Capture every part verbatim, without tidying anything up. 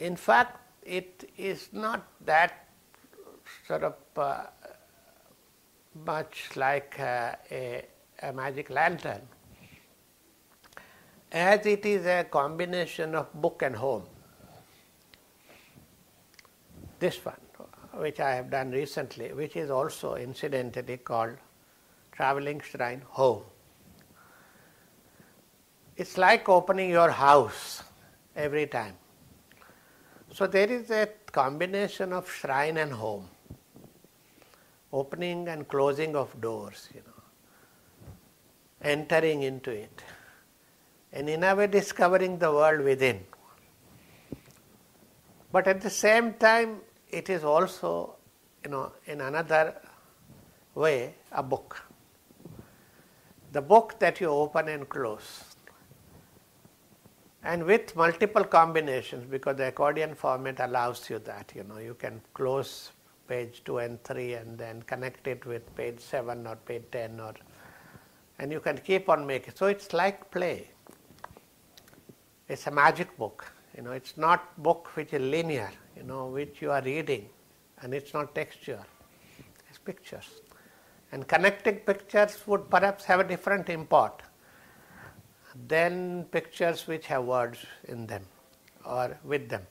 in fact, it is not that sort of uh, much like uh, a, a magic lantern, as it is a combination of book and home. This one, which I have done recently, which is also incidentally called Traveling Shrine Home. It's like opening your house every time. So there is a combination of shrine and home, opening and closing of doors, you know, entering into it, and in a way discovering the world within. But at the same time, it is also, you know, in another way, a book. The book that you open and close. And with multiple combinations, because the accordion format allows you that, you know, you can close page two and three and then connect it with page seven or page ten, or, and you can keep on making. So it's like play. It's a magic book. You know, it's not book which is linear, you know, which you are reading, and it's not texture. It's pictures. And connecting pictures would perhaps have a different import than pictures which have words in them or with them.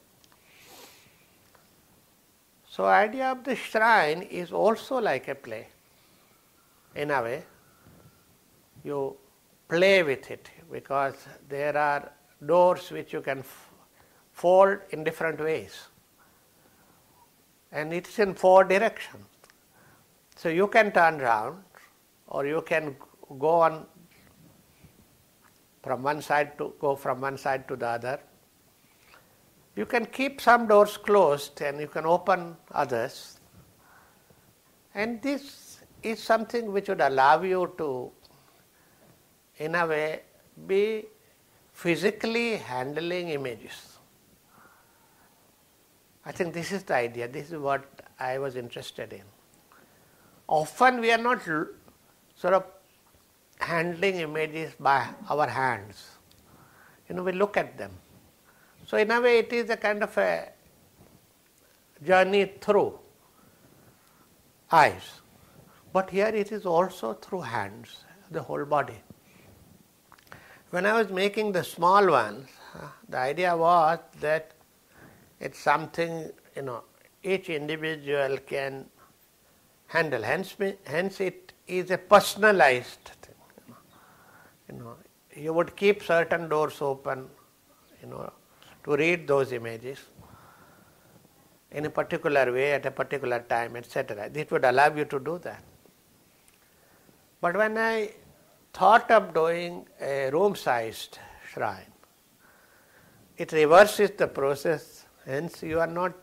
So idea of the shrine is also like a play. In a way, you play with it because there are doors which you can f- fold in different ways. And it's in four directions. So you can turn around, or you can go on from one side to go from one side to the other. You can keep some doors closed and you can open others. And this is something which would allow you to, in a way, be physically handling images. I think this is the idea. This is what I was interested in. Often we are not sort of handling images by our hands. You know, we look at them. So in a way it is a kind of a journey through eyes. But here it is also through hands, the whole body. When I was making the small ones, the idea was that it's something, you know, each individual can handle. Hence, hence it is a personalized thing. You know, you would keep certain doors open, you know, to read those images in a particular way at a particular time, et cetera. This would allow you to do that. But when I thought of doing a room-sized shrine, it reverses the process. Hence, you are not,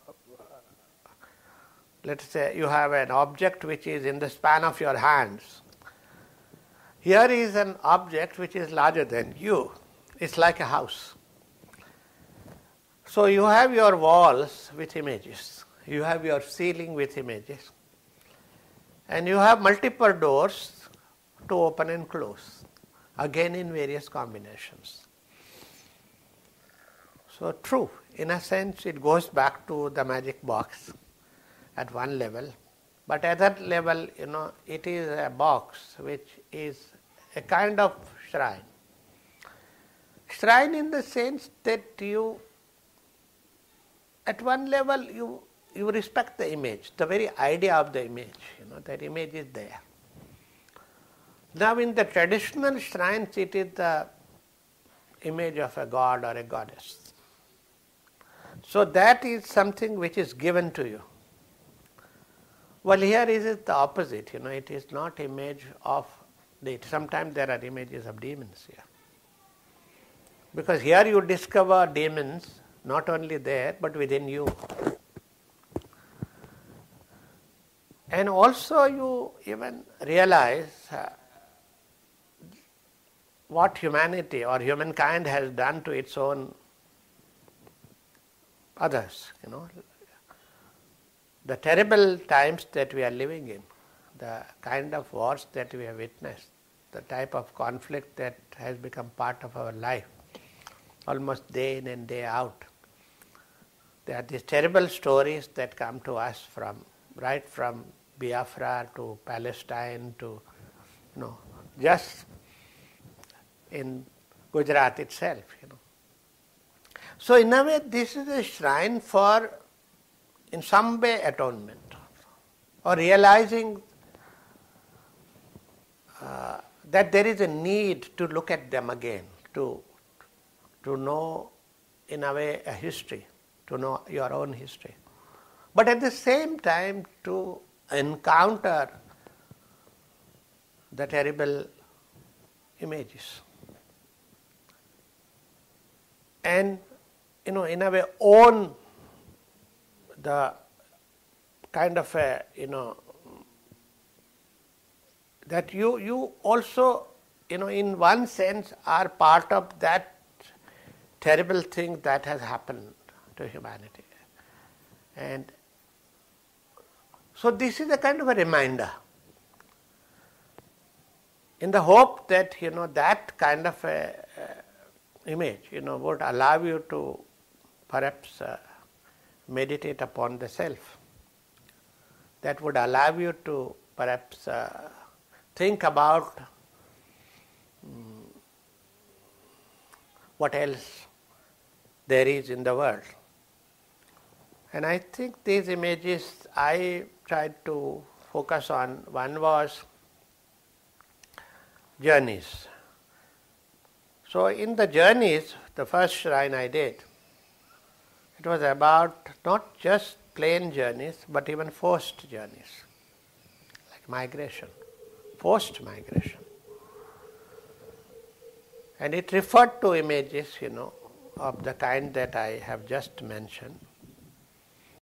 let's say, you have an object which is in the span of your hands. Here is an object which is larger than you. It's like a house. So you have your walls with images. You have your ceiling with images. And you have multiple doors to open and close, again in various combinations. So true, in a sense it goes back to the magic box at one level. But at that level, you know, it is a box which is a kind of shrine. Shrine in the sense that you, at one level, you, you respect the image, the very idea of the image, you know, that image is there. Now in the traditional shrines, it is the image of a god or a goddess. So that is something which is given to you. Well, here is it the opposite, you know, it is not image of, sometimes there are images of demons here. Because here you discover demons not only there but within you. And also you even realize uh, what humanity or humankind has done to its own others, you know. The terrible times that we are living in, the kind of wars that we have witnessed, the type of conflict that has become part of our life, almost day in and day out. There are these terrible stories that come to us from, right from Biafra to Palestine to, you know, just in Gujarat itself, you know. So in a way, this is a shrine for, in some way, atonement, or realizing uh, that there is a need to look at them again, to, to know, in a way, a history, to know your own history. But at the same time, to encounter the terrible images. And, you know, in a way, own the kind of a, you know, that you, you also, you know, in one sense are part of that terrible thing that has happened to humanity. And so this is a kind of a reminder, in the hope that, you know, that kind of a uh, image, you know, would allow you to perhaps uh, meditate upon the self. That would allow you to perhaps uh, think about um, what else there is in the world. And I think these images I tried to focus on. One was journeys. So in the journeys, the first shrine I did, it was about not just plain journeys, but even forced journeys, like migration, forced migration. And it referred to images, you know, of the kind that I have just mentioned.